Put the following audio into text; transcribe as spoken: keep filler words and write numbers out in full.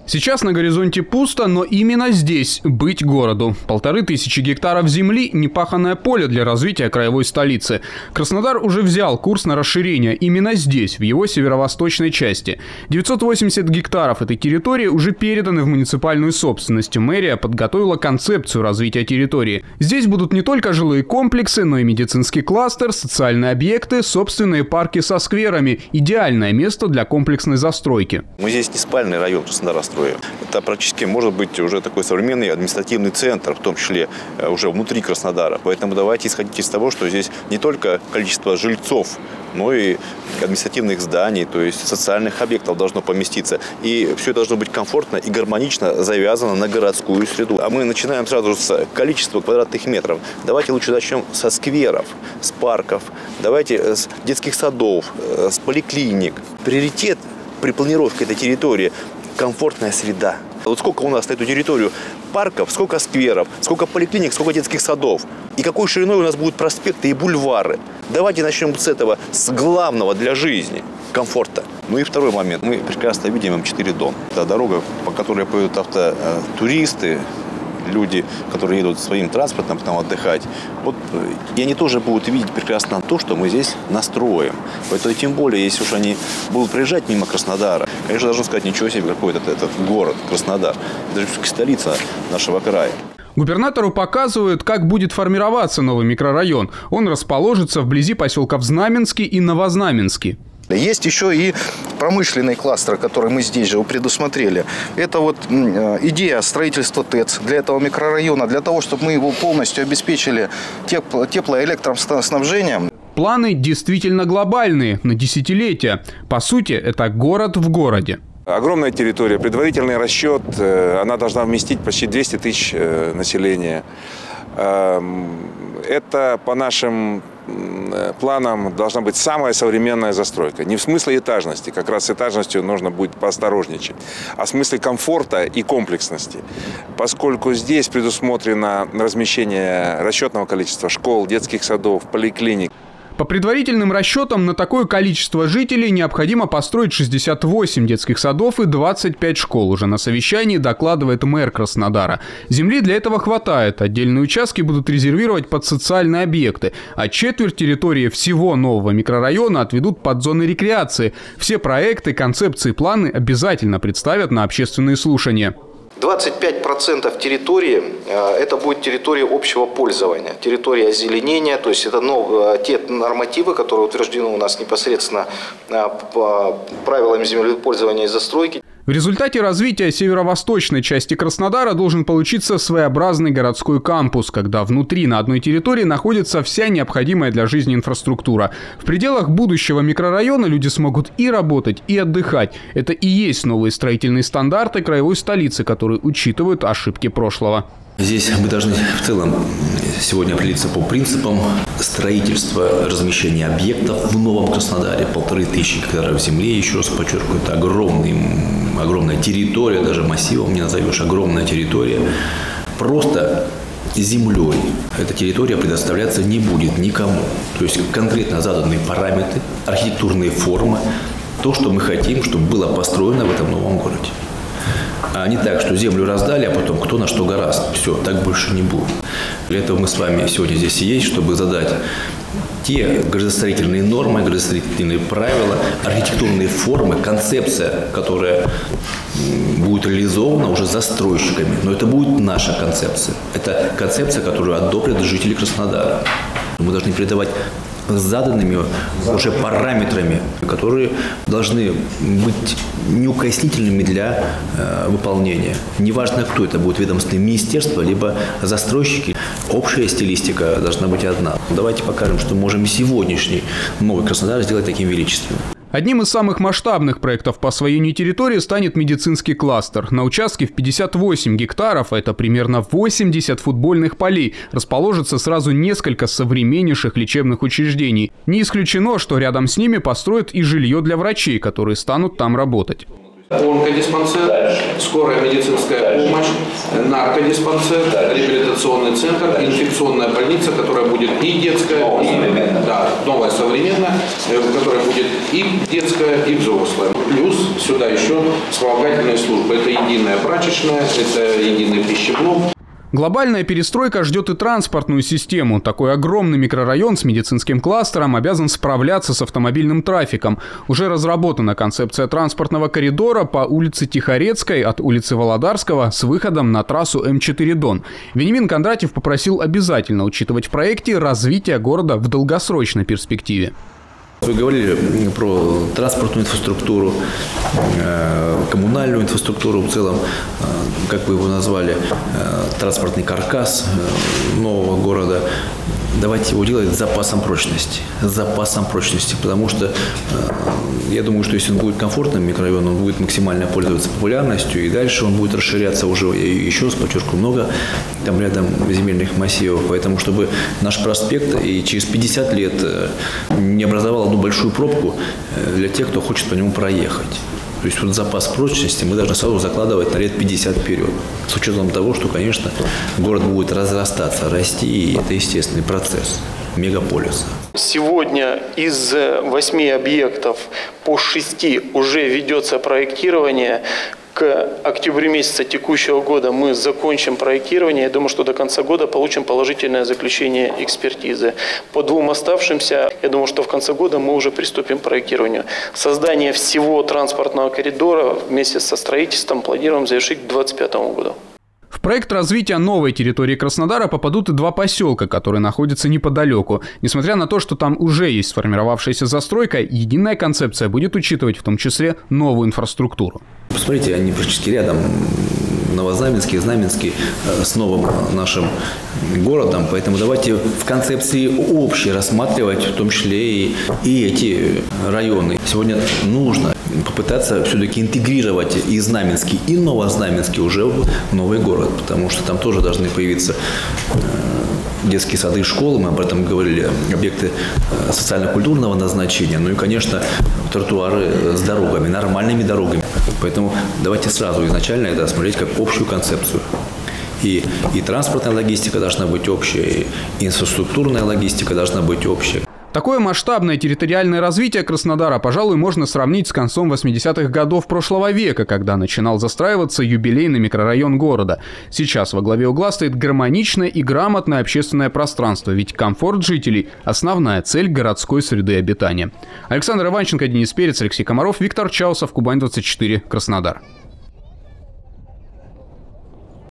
Сейчас на горизонте пусто, но именно здесь быть городу. Полторы тысячи гектаров земли – непаханное поле для развития краевой столицы. Краснодар уже взял курс на расширение именно здесь, в его северо-восточной части. девятьсот восемьдесят гектаров этой территории уже переданы в муниципальную собственность. Мэрия подготовила концепцию развития территории. Здесь будут не только жилые комплексы, но и медицинский кластер, социальные объекты, собственные парки со скверами. Идеальное место для комплексной застройки. Мы здесь не спальный район Краснодара строим. Это практически может быть уже такой современный административный центр, в том числе уже внутри Краснодара. Поэтому давайте исходить из того, что здесь не только количество жильцов, но и административных зданий, то есть социальных объектов должно поместиться. И все должно быть комфортно и гармонично завязано на городскую среду. А мы начинаем сразу с количества квадратных метров. Давайте лучше начнем со скверов, с парков, давайте с детских садов, с поликлиник. Приоритет при планировке этой территории – комфортная среда. Вот сколько у нас на эту территорию парков, сколько скверов, сколько поликлиник, сколько детских садов. И какой шириной у нас будут проспекты и бульвары. Давайте начнем с этого, с главного для жизни – комфорта. Ну и второй момент. Мы прекрасно видим эм четыре Дон. Это дорога, по которой поедут автотуристы, люди, которые едут своим транспортом там отдыхать. Вот, и они тоже будут видеть прекрасно то, что мы здесь настроим. Поэтому тем более, если уж они будут проезжать мимо Краснодара, конечно, должны сказать, ничего себе, какой этот, этот город Краснодар. Это же все-таки столица нашего края. Губернатору показывают, как будет формироваться новый микрорайон. Он расположится вблизи поселков Знаменский и Новознаменский. Есть еще и промышленный кластер, который мы здесь же предусмотрели. Это вот идея строительства ТЭЦ для этого микрорайона, для того, чтобы мы его полностью обеспечили тепло- теплоэлектроснабжением. Планы действительно глобальные, на десятилетия. По сути, это город в городе. Огромная территория, предварительный расчет, она должна вместить почти двести тысяч населения. Это по нашим планам должна быть самая современная застройка. Не в смысле этажности, как раз с этажностью нужно будет поосторожничать, а в смысле комфорта и комплексности. Поскольку здесь предусмотрено размещение расчетного количества школ, детских садов, поликлиник. По предварительным расчетам, на такое количество жителей необходимо построить шестьдесят восемь детских садов и двадцать пять школ. Уже на совещании докладывает мэр Краснодара. Земли для этого хватает. Отдельные участки будут резервировать под социальные объекты. А четверть территории всего нового микрорайона отведут под зоны рекреации. Все проекты, концепции, планы обязательно представят на общественные слушания. двадцать пять процентов территории – это будет территория общего пользования, территория озеленения, то есть это ну, те нормативы, которые утверждены у нас непосредственно по правилам землепользования и застройки. В результате развития северо-восточной части Краснодара должен получиться своеобразный городской кампус, когда внутри на одной территории находится вся необходимая для жизни инфраструктура. В пределах будущего микрорайона люди смогут и работать, и отдыхать. Это и есть новые строительные стандарты краевой столицы, которые учитывают ошибки прошлого. Здесь мы должны в целом сегодня определиться по принципам строительства, размещения объектов в Новом Краснодаре. Полторы тысячи гектаров земли, еще раз подчеркиваю, это огромный, огромная территория, даже массивом не назовешь, огромная территория. Просто землей эта территория предоставляться не будет никому. То есть конкретно заданные параметры, архитектурные формы, то, что мы хотим, чтобы было построено в этом новом городе. А не так, что землю раздали, а потом кто на что гораст. Все, так больше не будет. Для этого мы с вами сегодня здесь и есть, чтобы задать те градостроительные нормы, градостроительные правила, архитектурные формы, концепция, которая будет реализована уже застройщиками. Но это будет наша концепция. Это концепция, которую одобрят жители Краснодара. Мы должны передавать заданными уже параметрами, которые должны быть неукоснительными для э, выполнения. Неважно, кто это будет, ведомственное министерство, либо застройщики. Общая стилистика должна быть одна. Давайте покажем, что можем сегодняшний новый Краснодар сделать таким величественным. Одним из самых масштабных проектов по освоению территории станет медицинский кластер. На участке в пятьдесят восемь гектаров, а это примерно восемьдесят футбольных полей, расположится сразу несколько современнейших лечебных учреждений. Не исключено, что рядом с ними построят и жилье для врачей, которые станут там работать. Онкодиспансер, скорая медицинская помощь, наркодиспансер, реабилитационный центр, инфекционная больница, которая будет и детская, и, да, новая современная, которая будет и детская, и взрослая. плюс сюда еще вспомогательные службы. Это единая прачечная, это единый пищеблок. Глобальная перестройка ждет и транспортную систему. Такой огромный микрорайон с медицинским кластером обязан справляться с автомобильным трафиком. Уже разработана концепция транспортного коридора по улице Тихорецкой от улицы Володарского с выходом на трассу эм четыре Дон. Вениамин Кондратьев попросил обязательно учитывать в проекте развитие города в долгосрочной перспективе. Вы говорили про транспортную инфраструктуру, коммунальную инфраструктуру в целом, как вы его назвали, транспортный каркас нового города. Давайте его делать с запасом прочности. С запасом прочности. Потому что я думаю, что если он будет комфортным микрорайоном, он будет максимально пользоваться популярностью. И дальше он будет расширяться уже, еще раз подчеркну, много там рядом земельных массивов. Поэтому, чтобы наш проспект и через пятьдесят лет не образовал одну большую пробку для тех, кто хочет по нему проехать. То есть вот запас прочности мы должны сразу закладывать на лет пятьдесят вперед. С учетом того, что, конечно, город будет разрастаться, расти, и это естественный процесс мегаполиса. Сегодня из восьми объектов по шести уже ведется проектирование. К октябрю месяца текущего года мы закончим проектирование. Я думаю, что до конца года получим положительное заключение экспертизы. По двум оставшимся, я думаю, что в конце года мы уже приступим к проектированию. Создание всего транспортного коридора вместе со строительством планируем завершить к две тысячи двадцать пятому году. В проект развития новой территории Краснодара попадут и два поселка, которые находятся неподалеку. Несмотря на то, что там уже есть сформировавшаяся застройка, единая концепция будет учитывать в том числе новую инфраструктуру. Посмотрите, они практически рядом, Новознаменский, Знаменский, с новым нашим городом. Поэтому давайте в концепции общей рассматривать в том числе и, и эти районы. Сегодня нужно попытаться все-таки интегрировать и Знаменский, и Новознаменский уже в новый город, потому что там тоже должны появиться детские сады и школы, мы об этом говорили, объекты социально-культурного назначения, ну и, конечно, тротуары с дорогами, нормальными дорогами. Поэтому давайте сразу изначально это смотреть как общую концепцию. И, и транспортная логистика должна быть общая, и инфраструктурная логистика должна быть общая. Такое масштабное территориальное развитие Краснодара, пожалуй, можно сравнить с концом восьмидесятых годов прошлого века, когда начинал застраиваться юбилейный микрорайон города. Сейчас во главе угла стоит гармоничное и грамотное общественное пространство, ведь комфорт жителей – основная цель городской среды обитания. Александр Иванченко, Денис Перец, Алексей Комаров, Виктор Чаусов, Кубань двадцать четыре, Краснодар.